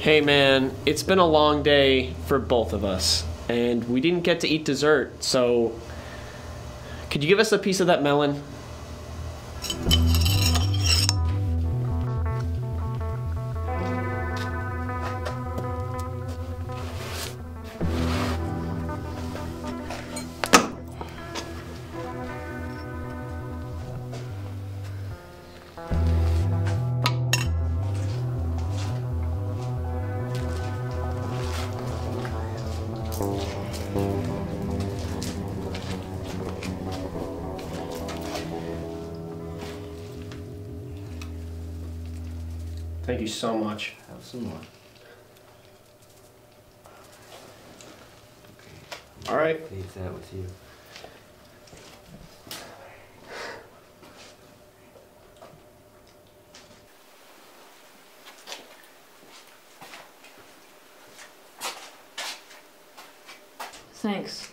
Hey man, it's been a long day for both of us, and we didn't get to eat dessert, so could you give us a piece of that melon? Thank you so much. Have some more. Okay. All right. Leave that with you. Thanks.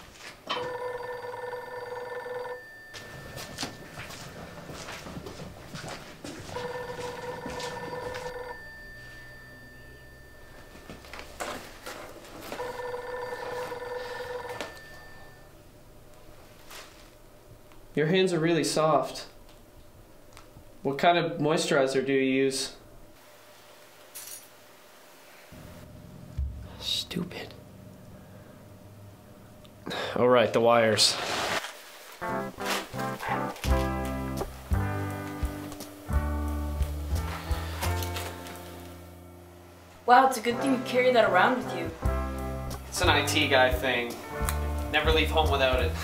Your hands are really soft. What kind of moisturizer do you use? Stupid. All right, the wires. Wow, it's a good thing you carry that around with you. It's an IT guy thing. Never leave home without it.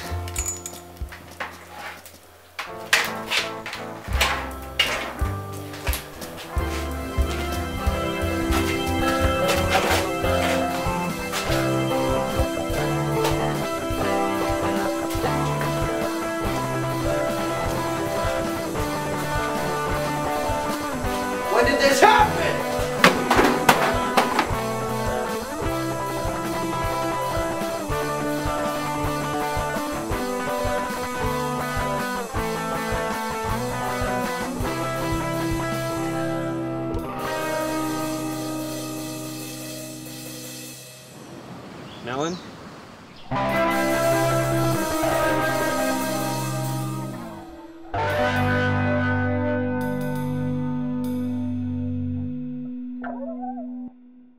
When did this happen? Melon?